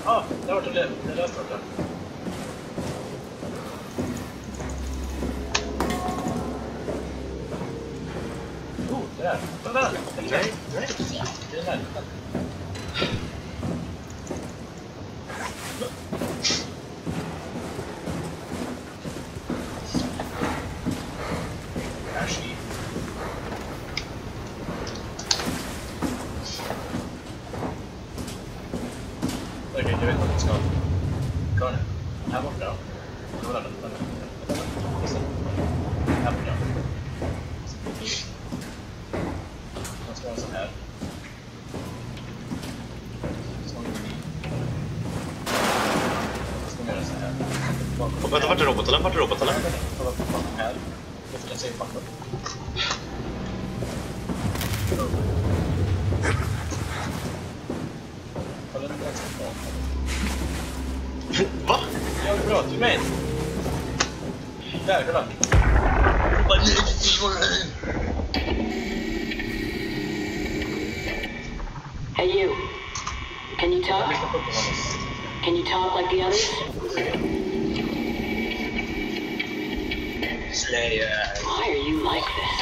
Ja, det var det. Det löste det. Där. Kolla! Nej. Det är där. Okej, jag vet vad jag ska. Kolla nu. Här borta. Kolla den. Här borta. Man ska ha en sån här. Så ska man göra så här. Vänta, vart är robotarna? Vart är robotarna? Kolla på här. Jag får se papper. Kolla den där som är Va? Ja, det är bra. Du med? Där, kolla. Hey you, can you talk? Can you talk like the others? Slayer. Why are you like this?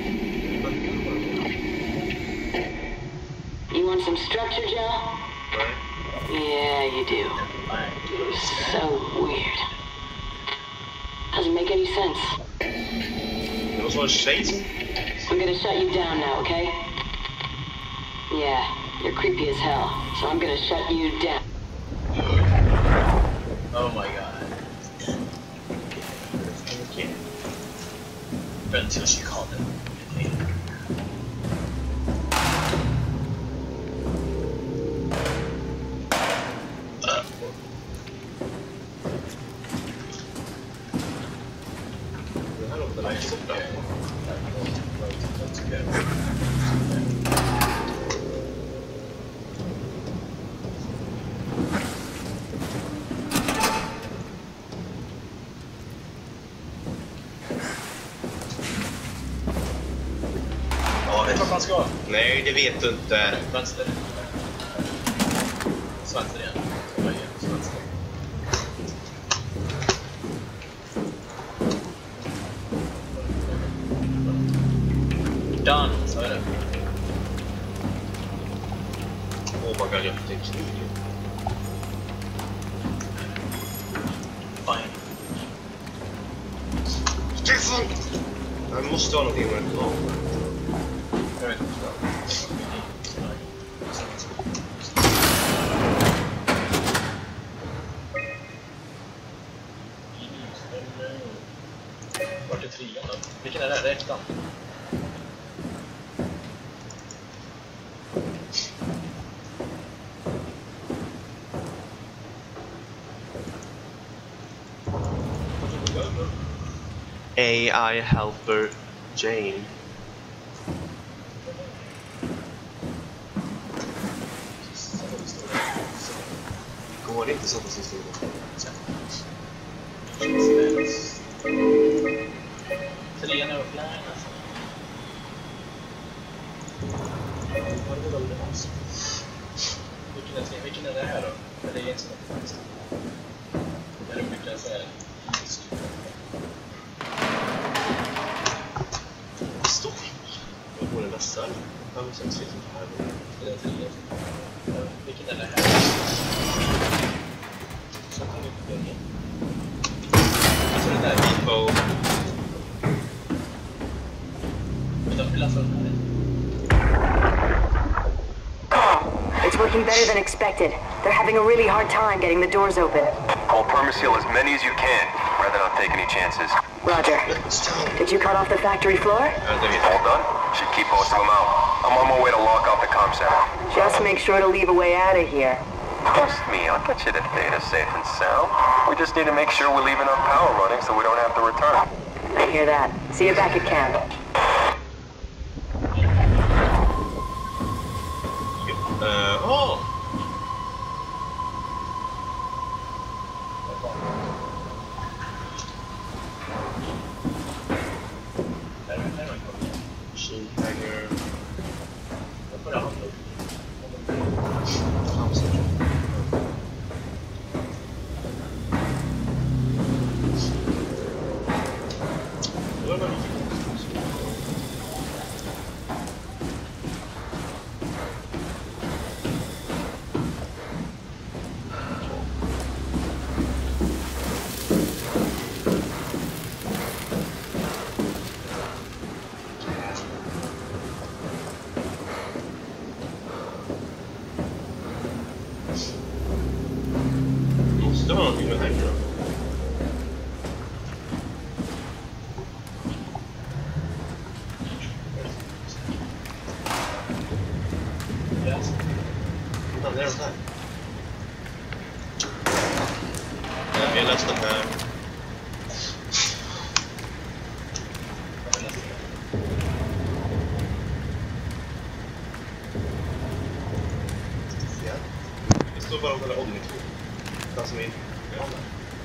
You want some structure, Joe? Yeah, you do. So weird. Doesn't make any sense. Det måste vara en tjej. I'm gonna shut you down now, okay? Yeah, you're creepy as hell, so I'm gonna shut you down. Oh my god. Okay. But until she called it. Nej, det vet du inte. Vänster. Vänster igen. Vänster. Done, så är det. Oh my god, jag fick kniv. Fine. Stefan! Jag måste ha någonting med det. Jag vet inte. Vart är trean då? Vilken är det? Det är ettan. AI helper Jane. Går det inte så på sin sida? Trean är offline alltså. Vilken är det här då? Eller är det en som är faktiskt? Eller vilken är det här? Stopp. Jag får en vässar. Jag har sett lite här. Det är trean. Vilken är det här? Så kan vi börja. Så det där Vivo. Men de vill alltså den här. It's working better than expected. They're having a really hard time getting the doors open. I'll permaseal as many as you can, rather not take any chances. Roger. Did you cut off the factory floor? All done? Should keep most of them out. I'm on my way to lock off the comm center. Just make sure to leave a way out of here. Trust me, I'll get you the data safe and sound. We just need to make sure we're leaving our power running so we don't have to return. I hear that. See you back at camp. Oh! Sheethanger. Måste vara någonting med tänker då. Vänta, det är det här. Vi har läst den här. Det står bara om den här omnitor. Den som är ja, där.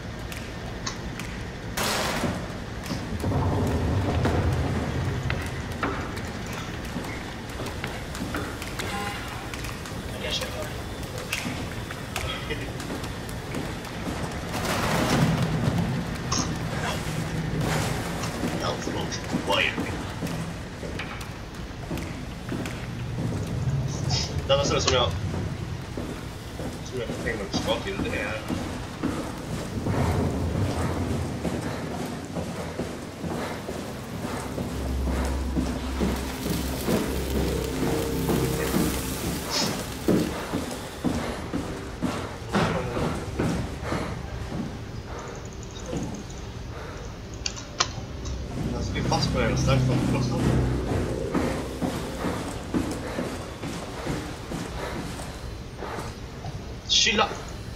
Jag köper. Allt långt. Vad är det? Den här som jag tänkte att ska till det är den ska bli fast på den strax från plåtsam. Kylla!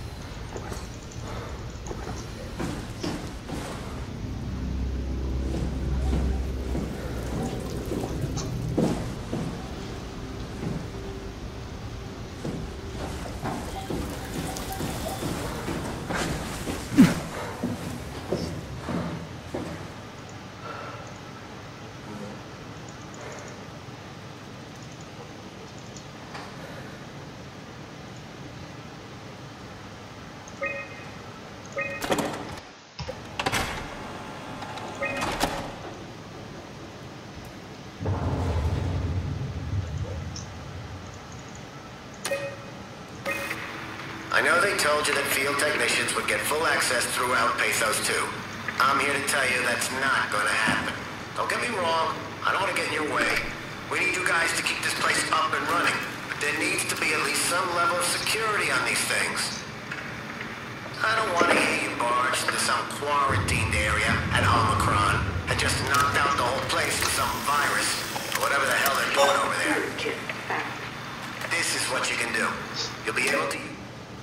I know they told you that field technicians would get full access throughout Pathos 2. I'm here to tell you that's not going to happen. Don't get me wrong, I don't want to get in your way. We need you guys to keep this place up and running, but there needs to be at least some level of security on these things. I don't want to hear you barge into some quarantined area at Omicron and just knocked out the whole place with some virus, or whatever the hell they're doing over there. This is what you can do. You'll be able to...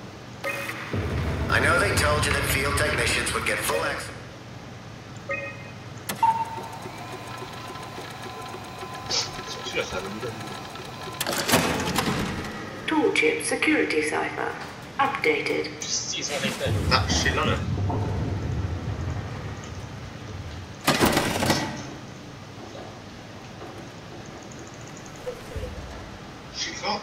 I know they told you that field technicians would get full access. Toolchip security cipher. Updated. Precis vad jag tänkte. Ah, chilla nu. Chilla.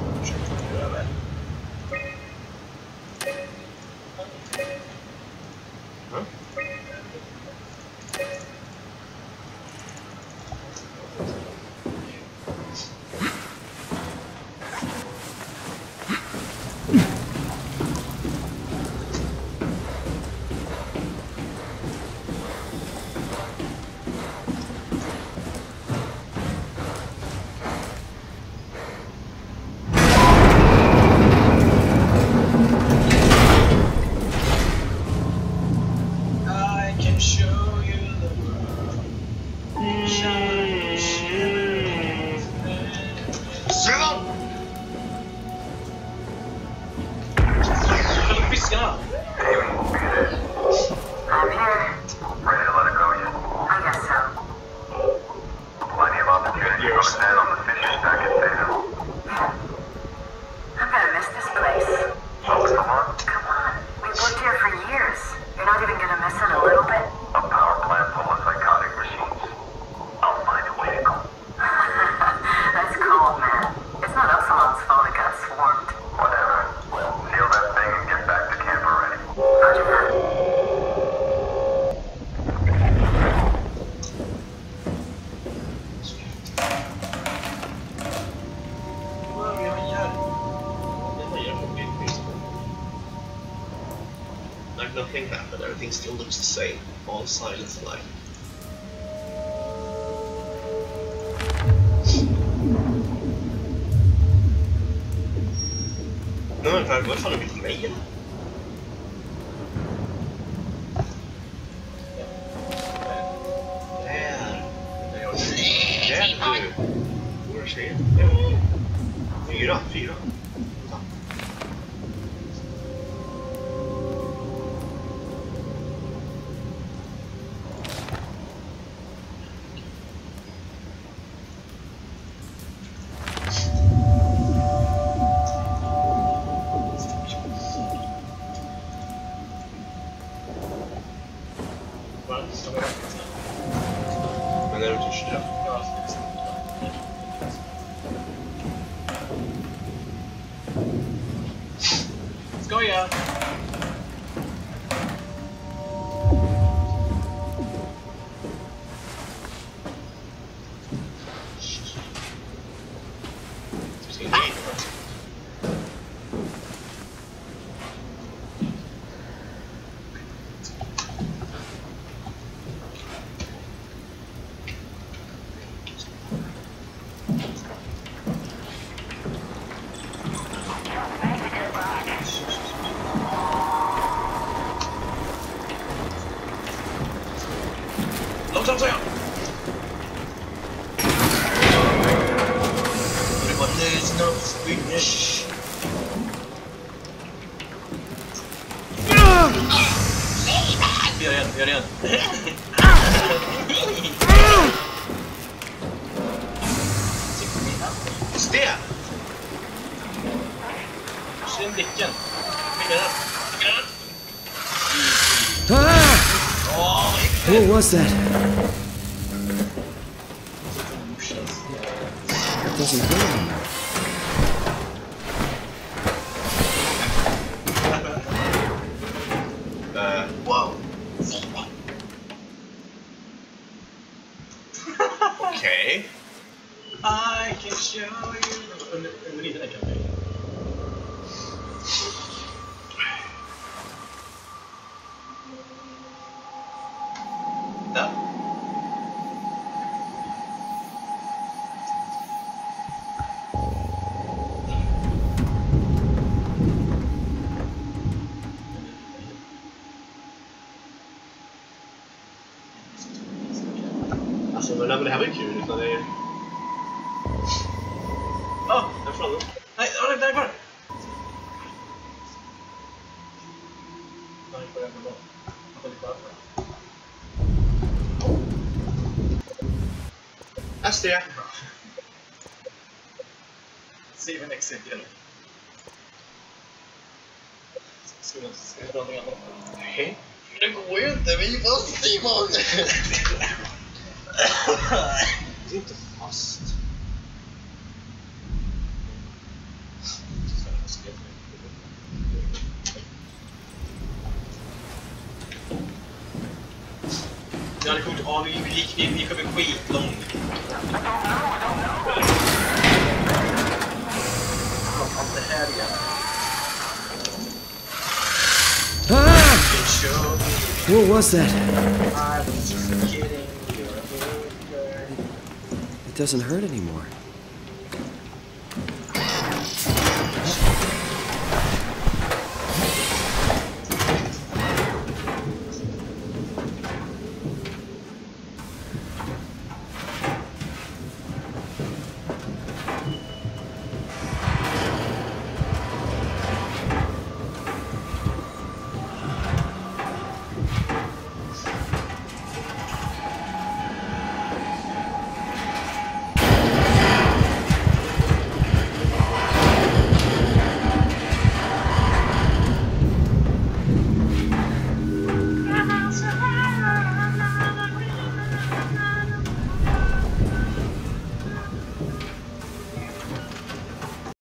Nothing happened, everything still looks the same. All silence and light. men vad fan har vi för mig? Där du! Våra tjejer. 4. Men är du törstig? Skoja! Långsamt säger jag! Det var lösen av Swedish. Vi gör det igen. Just det! Se blicken. What was that? It doesn't hurt anymore. Wow. Okay. I can show you. Under lite där kan jag. Där. Alltså, men det här var ju kul, utan det är... Där framme. Nej, där är kvar. Nej, får jag ändå bra. Jag får lite kvar. SD. Save and exit igen. Ska vi dra någonting annat? Nej. Det går ju inte, vi är fast, Simon! Det är inte fast. Det hade kommit av, vi gick över skitlångt. Allt det här igen. What was that? I was just kidding. You're a hooker. It doesn't hurt anymore.